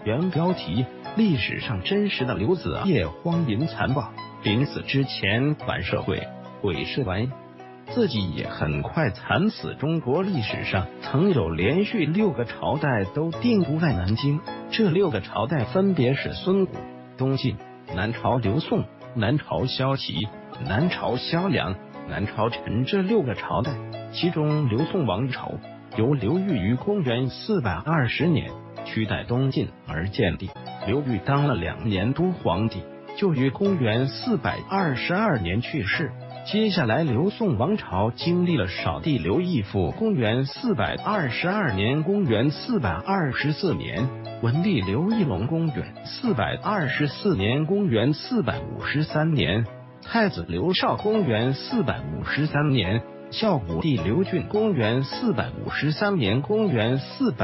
原标题：历史上真实的刘子业荒淫残暴，临死之前反社会，毁尸完，自己也很快惨死。中国历史上曾有连续6个朝代都定都在南京，这6个朝代分别是孙武、东晋、南朝刘宋、南朝萧齐、南朝萧梁、南朝陈这6个朝代。其中刘宋王朝由刘裕于公元420年取代东晋而建立，刘裕当了2年多皇帝，就于公元422年去世。接下来刘宋王朝经历了少帝刘义父公元422年、公元424年，文帝刘义隆公元424年、公元453年，太子刘绍公元453年，孝武帝刘俊公元453年、公元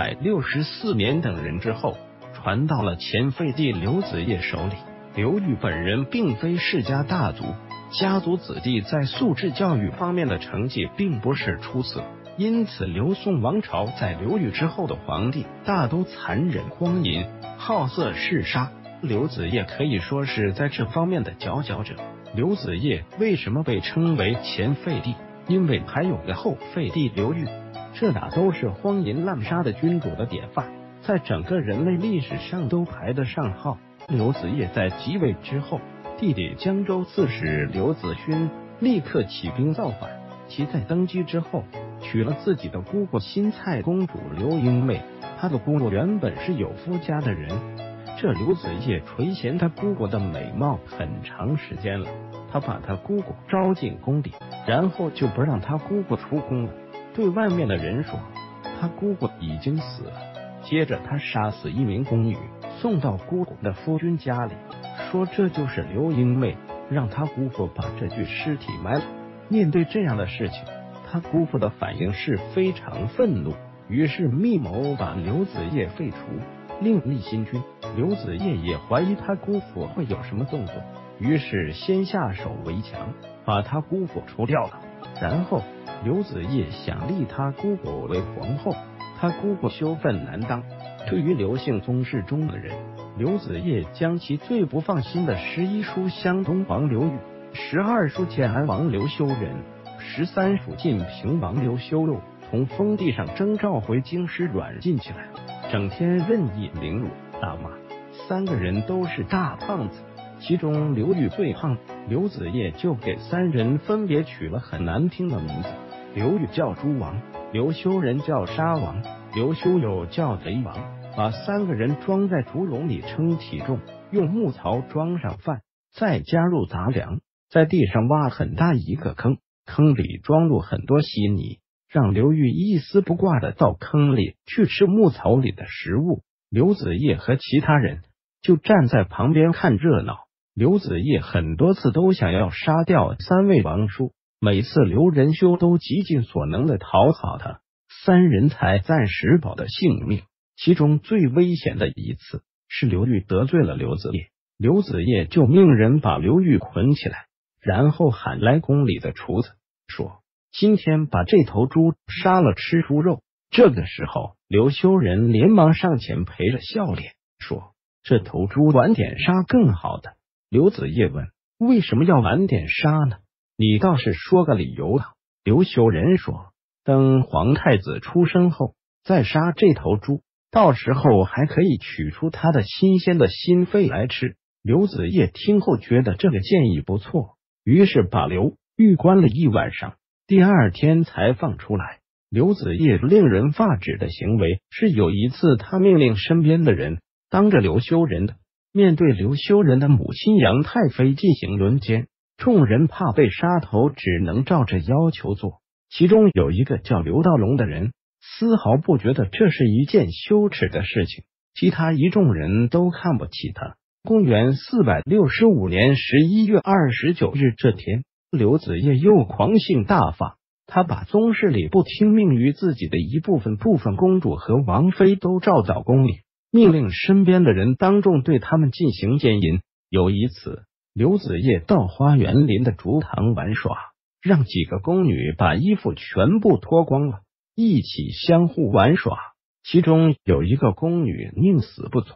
464年等人之后，传到了前废帝刘子业手里。刘裕本人并非世家大族，家族子弟在素质教育方面的成绩并不是出色，因此刘宋王朝在刘裕之后的皇帝大都残忍荒淫、好色嗜杀，刘子业可以说是在这方面的佼佼者。刘子业为什么被称为前废帝？因为还有个后废帝刘裕，这俩都是荒淫滥杀的君主的典范，在整个人类历史上都排得上号。刘子业在即位之后，弟弟江州刺史刘子勋立刻起兵造反，其在登基之后娶了自己的姑姑新蔡公主刘英妹。他的姑姑原本是有夫家的人，这刘子业垂涎他姑姑的美貌很长时间了，他把他姑姑招进宫里，然后就不让他姑姑出宫了，对外面的人说他姑姑已经死了。接着他杀死1名宫女，送到姑姑的夫君家里，说这就是刘英妹，让他姑父把这具尸体埋了。面对这样的事情，他姑父的反应是非常愤怒，于是密谋把刘子业废除，另立新君。刘子业也怀疑他姑父会有什么动作，于是先下手为强，把他姑父除掉了。然后刘子业想立他姑姑为皇后，他姑姑羞愤难当。对于刘姓宗室中的人，刘子业将其最不放心的11书湘东王刘裕、12书建安王刘修仁、13书晋平王刘修肉从封地上征召回京师软禁起来，整天任意凌辱打骂。3个人都是大胖子，其中刘裕最胖，刘子业就给3人分别取了很难听的名字，刘裕叫猪王，刘修仁叫沙王，刘修友叫贼王。把3个人装在竹笼里称体重，用木槽装上饭，再加入杂粮，在地上挖很大一个坑，坑里装入很多稀泥，让刘裕一丝不挂的到坑里去吃木槽里的食物。刘子业和其他人就站在旁边看热闹。刘子业很多次都想要杀掉3位王叔，每次刘仁修都极尽所能的讨好他，3人才暂时保得性命。其中最危险的一次是刘裕得罪了刘子业，刘子业就命人把刘裕捆起来，然后喊来宫里的厨子，说今天把这头猪杀了吃猪肉。这个时候刘修仁连忙上前陪着笑脸，说这头猪晚点杀更好的。刘子业问为什么要晚点杀呢？你倒是说个理由啊。刘修仁说等皇太子出生后再杀这头猪，到时候还可以取出他的新鲜的心肺来吃。刘子业听后觉得这个建议不错，于是把刘裕关了1晚上，第2天才放出来。刘子业令人发指的行为是有一次他命令身边的人当着刘修仁的面对刘修仁的母亲杨太妃进行轮奸，众人怕被杀头，只能照着要求做。其中有一个叫刘道龙的人丝毫不觉得这是一件羞耻的事情，其他一众人都看不起他。公元465年11月29日这天，刘子业又狂性大发，他把宗室里不听命于自己的一部分公主和王妃都召到宫里，命令身边的人当众对他们进行奸淫。有一次，刘子业到花园林的竹塘玩耍，让几个宫女把衣服全部脱光了，一起相互玩耍。其中有一个宫女宁死不从，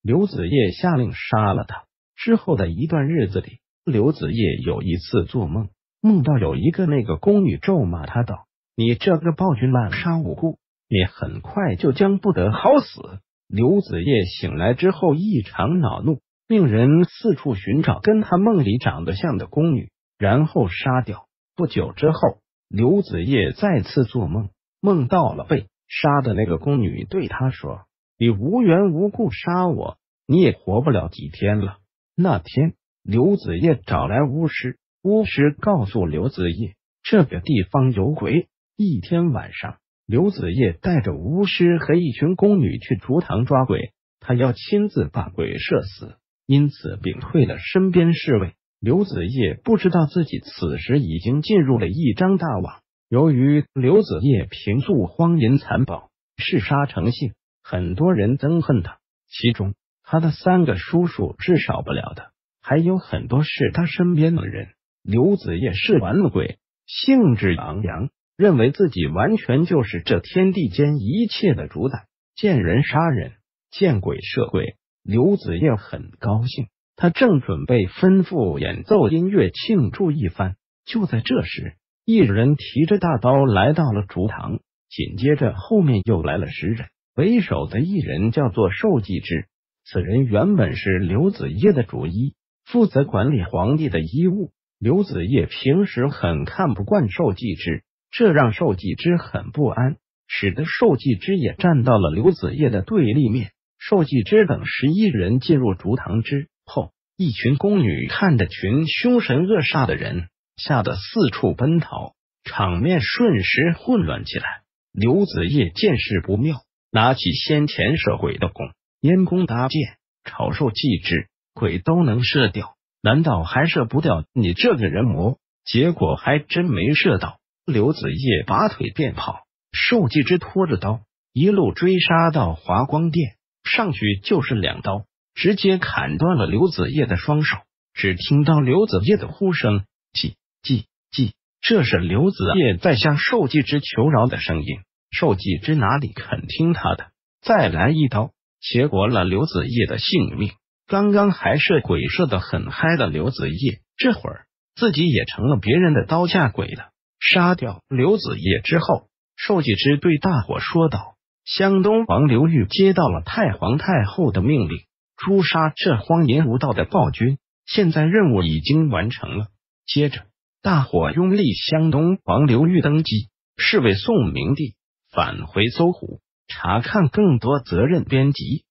刘子业下令杀了他。之后的一段日子里，刘子业有一次做梦，梦到有一个那个宫女咒骂他道：“你这个暴君滥杀无辜，你很快就将不得好死。”刘子业醒来之后异常恼怒，命人四处寻找跟他梦里长得像的宫女，然后杀掉。不久之后，刘子业再次做梦，梦到了被杀的那个宫女对他说：“你无缘无故杀我，你也活不了几天了。”那天，刘子业找来巫师，巫师告诉刘子业这个地方有鬼。一天晚上，刘子业带着巫师和一群宫女去竹堂抓鬼，他要亲自把鬼射死，因此屏退了身边侍卫。刘子业不知道自己此时已经进入了一张大网。由于刘子业平素荒淫残暴，嗜杀成性，很多人憎恨他，其中他的3个叔叔是少不了的，还有很多是他身边的人。刘子业试完了鬼，兴致昂扬，认为自己完全就是这天地间一切的主宰，见人杀人，见鬼射鬼。刘子业很高兴，他正准备吩咐演奏音乐庆祝一番，就在这时，一人提着大刀来到了竹堂，紧接着后面又来了10人，为首的一人叫做寿季之，此人原本是刘子业的主医，负责管理皇帝的医务。刘子业平时很看不惯寿季之，这让寿季之很不安，使得寿季之也站到了刘子业的对立面。寿季之等11人进入竹堂之后，一群宫女看着群凶神恶煞的人，吓得四处奔逃，场面瞬时混乱起来。刘子业见势不妙，拿起先前射鬼的弓，拈弓搭箭，朝寿季之，鬼都能射掉，难道还射不掉你这个人魔？结果还真没射到。刘子业拔腿便跑，寿季之拖着刀一路追杀到华光殿，上去就是2刀，直接砍断了刘子业的双手。只听到刘子业的呼声：“季！”这是刘子业在向寿季之求饶的声音。寿季之哪里肯听他的，再来一刀，结果了刘子业的性命。刚刚还是鬼射得很嗨的刘子业，这会儿自己也成了别人的刀下鬼了。杀掉刘子业之后，寿季之对大伙说道：“湘东王刘裕接到了太皇太后的命令，诛杀这荒淫无道的暴君，现在任务已经完成了。”接着大伙拥立湘东王刘裕登基，是为宋明帝。返回搜狐，查看更多责任编辑。